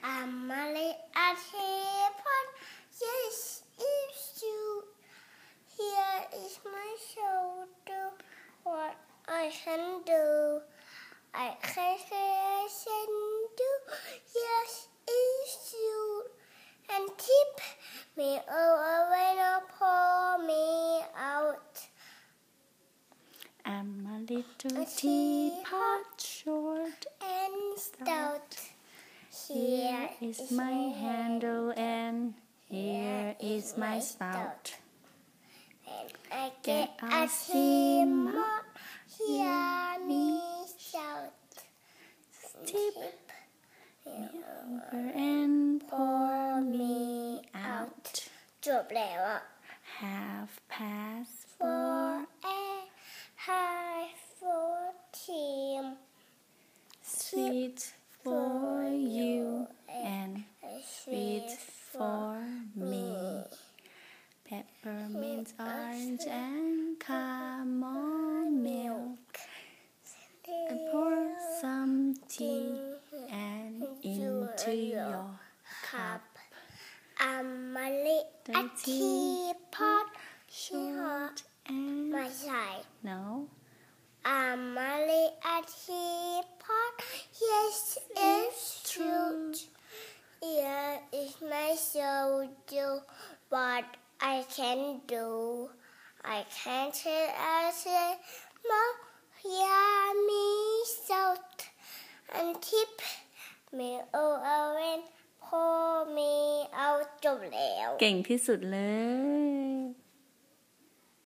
I'm a little teapot. Yes, it's you. Here is my shoulder. What I can do, I can do. Yes, it's you. And tip me over when you pour me out. I'm a little teapot, short and stout. Here is my handle and here is my spout. When I get a steamer, hear me shout. Tip me over and pour me out. จบแล้วอ่ะ Half past 4. High for team. Sweet for you and sweet for me. Peppermint, orange and caramel milk. And pour some tea and into your cup. I'm a little teapot. Short and ไม่ใช่ no. I'm a little teapot. Yes, it's true. Here is my soldier. What I can do, I can't tell us more. Hear me shout and tip me over and pour me out. จบแล้วเก่งที่สุดเลย